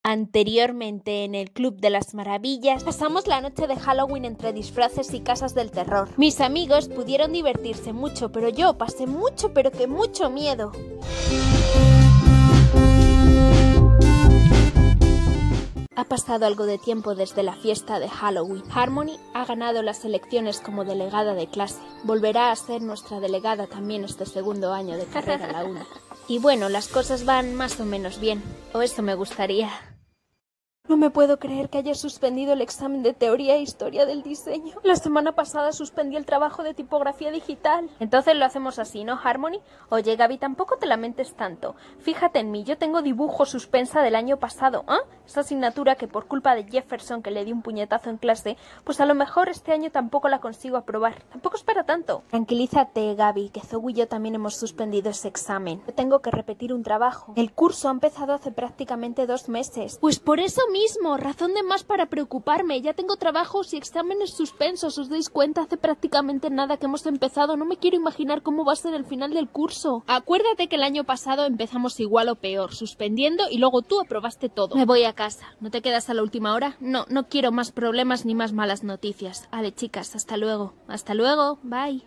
Anteriormente en el Club de las Maravillas pasamos la noche de Halloween entre disfraces y casas del terror. Mis amigos pudieron divertirse mucho, pero yo pasé mucho, pero que mucho miedo. Ha pasado algo de tiempo desde la fiesta de Halloween. Harmony ha ganado las elecciones como delegada de clase. Volverá a ser nuestra delegada también este segundo año de carrera la una. Y bueno, las cosas van más o menos bien. O eso me gustaría. No me puedo creer que haya suspendido el examen de teoría e historia del diseño. La semana pasada suspendí el trabajo de tipografía digital. Entonces lo hacemos así, ¿no, Harmony? Oye, Gaby, tampoco te lamentes tanto. Fíjate en mí, yo tengo dibujo suspensa del año pasado, ¿ah? Esa asignatura que por culpa de Jefferson, que le di un puñetazo en clase, pues a lo mejor este año tampoco la consigo aprobar. Tampoco es para tanto. Tranquilízate, Gaby, que Zoe y yo también hemos suspendido ese examen. Yo tengo que repetir un trabajo. El curso ha empezado hace prácticamente 2 meses. Pues por eso mismo, razón de más para preocuparme. Ya tengo trabajos y exámenes suspensos, ¿os dais cuenta? Hace prácticamente nada que hemos empezado. No me quiero imaginar cómo va a ser el final del curso. Acuérdate que el año pasado empezamos igual o peor, suspendiendo y luego tú aprobaste todo. Me voy a casa. ¿No te quedas a la última hora? No quiero más problemas ni más malas noticias. Vale, chicas, hasta luego. Hasta luego. Bye.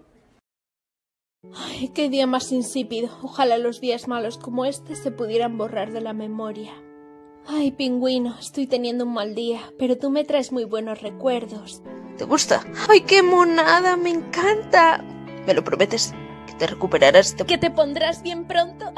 Ay, qué día más insípido. Ojalá los días malos como este se pudieran borrar de la memoria. Ay, pingüino, estoy teniendo un mal día, pero tú me traes muy buenos recuerdos. ¿Te gusta? ¡Ay, qué monada! ¡Me encanta! ¿Me lo prometes? ¿Que te recuperarás? ¿Que te pondrás bien pronto?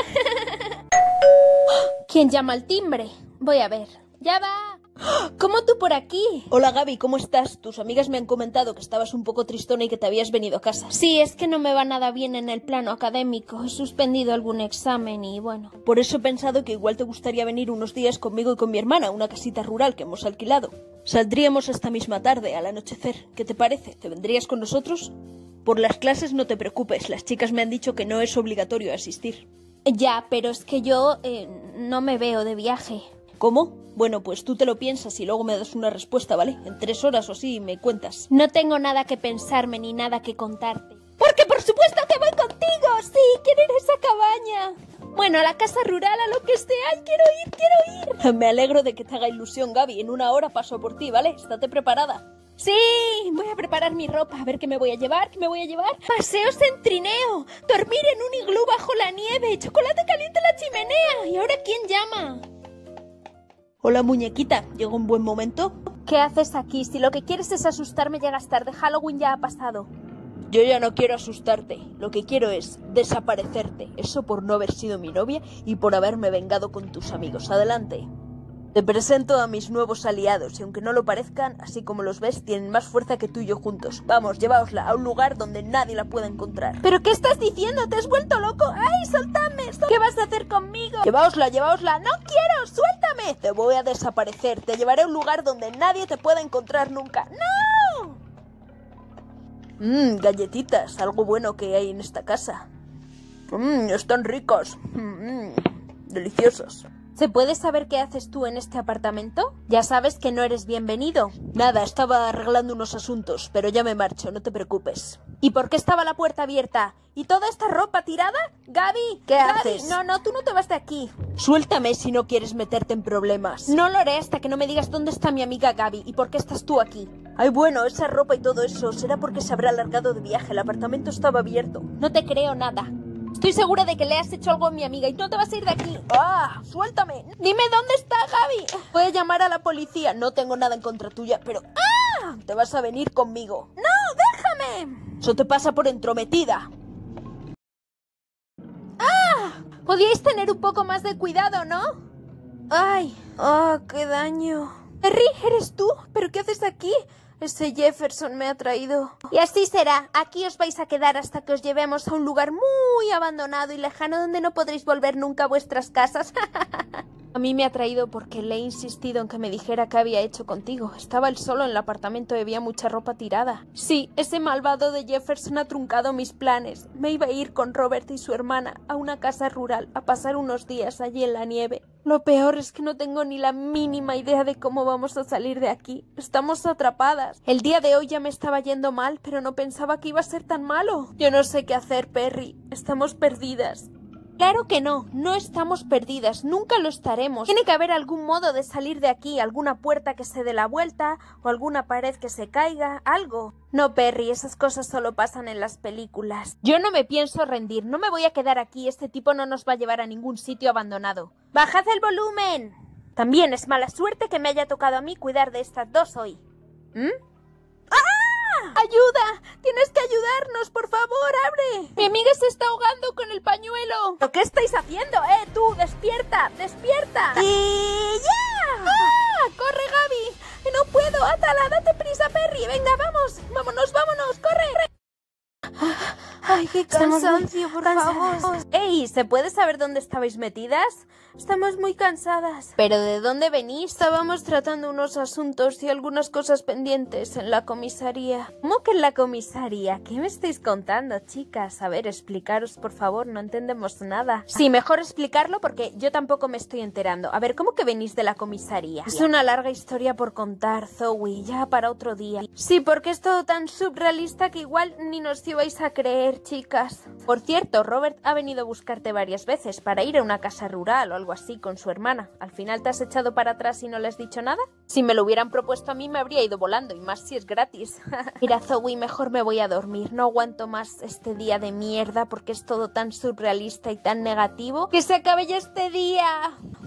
¿Quién llama al timbre? Voy a ver. ¡Ya va! ¿Cómo tú por aquí? Hola, Gaby, ¿cómo estás? Tus amigas me han comentado que estabas un poco tristona y que te habías venido a casa. Sí, es que no me va nada bien en el plano académico. He suspendido algún examen y bueno. Por eso he pensado que igual te gustaría venir unos días conmigo y con mi hermana a una casita rural que hemos alquilado. Saldríamos esta misma tarde, al anochecer. ¿Qué te parece? ¿Te vendrías con nosotros? Por las clases no te preocupes, las chicas me han dicho que no es obligatorio asistir. Ya, pero es que yo no me veo de viaje. ¿Cómo? Bueno, pues tú te lo piensas y luego me das una respuesta, ¿vale? En 3 horas o así me cuentas. No tengo nada que pensarme ni nada que contarte. ¡Porque por supuesto que voy contigo! ¡Sí! ¡Quiero ir a esa cabaña! Bueno, a la casa rural, a lo que esté. ¡Ay, quiero ir! Me alegro de que te haga ilusión, Gaby. En 1 hora paso por ti, ¿vale? Estate preparada. ¡Sí! Voy a preparar mi ropa. A ver qué me voy a llevar. Paseos en trineo. Dormir en un iglú bajo la nieve. Chocolate caliente en la chimenea. ¿Y ahora quién llama? Hola, muñequita. ¿Llegó un buen momento? ¿Qué haces aquí? Si lo que quieres es asustarme, llegas tarde. Halloween ya ha pasado. Yo ya no quiero asustarte. Lo que quiero es desaparecerte. Eso por no haber sido mi novia y por haberme vengado con tus amigos. Adelante. Te presento a mis nuevos aliados y aunque no lo parezcan, así como los ves, tienen más fuerza que tú y yo juntos. Vamos, llevaosla a un lugar donde nadie la pueda encontrar. ¿Pero qué estás diciendo? ¿Te has vuelto loco? ¡Ay, soltame! ¿Qué vas a hacer conmigo? Llevaosla. ¡No quiero! ¡Suéltame! Te voy a desaparecer. Te llevaré a un lugar donde nadie te pueda encontrar nunca. ¡No! Galletitas. Algo bueno que hay en esta casa. Están ricos. Deliciosos. ¿Se puede saber qué haces tú en este apartamento? Ya sabes que no eres bienvenido. Nada, estaba arreglando unos asuntos, pero ya me marcho, no te preocupes. ¿Y por qué estaba la puerta abierta? ¿Y toda esta ropa tirada? Gaby, ¿qué Gaby, haces? No, tú no te vas de aquí. Suéltame si no quieres meterte en problemas. No lo haré hasta que no me digas dónde está mi amiga Gaby y por qué estás tú aquí. Ay, bueno, esa ropa y todo eso será porque se habrá alargado de viaje. El apartamento estaba abierto. No te creo nada. Estoy segura de que le has hecho algo a mi amiga y no te vas a ir de aquí. ¡Ah! ¡Suéltame! Dime dónde está Gaby. Voy a llamar a la policía. No tengo nada en contra tuya, pero... ¡Ah! Te vas a venir conmigo. ¡No! ¡Déjame! Eso te pasa por entrometida. ¡Ah! Podíais tener un poco más de cuidado, ¿no? ¡Ay! ¡Ah, qué daño! Terry, ¿eres tú? ¿Pero qué haces aquí? Ese Jefferson me ha traído. Y así será. Aquí os vais a quedar hasta que os llevemos a un lugar muy abandonado y lejano donde no podréis volver nunca a vuestras casas. A mí me ha traído porque le he insistido en que me dijera qué había hecho contigo. Estaba él solo en el apartamento y había mucha ropa tirada. Sí, ese malvado de Jefferson ha truncado mis planes. Me iba a ir con Robert y su hermana a una casa rural a pasar unos días allí en la nieve. Lo peor es que no tengo ni la mínima idea de cómo vamos a salir de aquí. Estamos atrapadas. El día de hoy ya me estaba yendo mal, pero no pensaba que iba a ser tan malo. Yo no sé qué hacer, Perry. Estamos perdidas. Claro que no, no estamos perdidas, nunca lo estaremos. Tiene que haber algún modo de salir de aquí, alguna puerta que se dé la vuelta, o alguna pared que se caiga, algo. No, Perry, esas cosas solo pasan en las películas. Yo no me pienso rendir, no me voy a quedar aquí, este tipo no nos va a llevar a ningún sitio abandonado. ¡Bajad el volumen! También es mala suerte que me haya tocado a mí cuidar de estas dos hoy. ¡Ayuda! ¡Tienes que ayudarnos! ¡Por favor, abre! ¡Mi amiga se está ahogando con el pañuelo! ¿Pero qué estáis haciendo? ¡Tú! ¡Despierta! ¡Despierta! ¡Y ya! ¡Ah! ¡Corre, Gaby! ¡No puedo! ¡Átala! ¡Date prisa, Perry! ¡Venga, vamos! ¡Vámonos, vámonos! ¡Corre! ¡Ay, qué cansancio, por favor! ¡Ey! ¿Se puede saber dónde estabais metidas? Estamos muy cansadas. ¿Pero de dónde venís? Estábamos tratando unos asuntos y algunas cosas pendientes en la comisaría. ¿Cómo que en la comisaría? ¿Qué me estáis contando, chicas? A ver, explicaros, por favor, no entendemos nada. Sí, mejor explicarlo porque yo tampoco me estoy enterando. A ver, ¿cómo que venís de la comisaría? Es una larga historia por contar, Zoe, ya para otro día. Sí, porque es todo tan surrealista que igual ni nos ibais a creer, chicas. Por cierto, Robert ha venido a buscarte varias veces para ir a una casa rural o algo así con su hermana. ¿Al final te has echado para atrás y no le has dicho nada? Si me lo hubieran propuesto a mí me habría ido volando, y más si es gratis. Mira, Zoe, mejor me voy a dormir. No aguanto más este día de mierda porque es todo tan surrealista y tan negativo. ¡Que se acabe ya este día!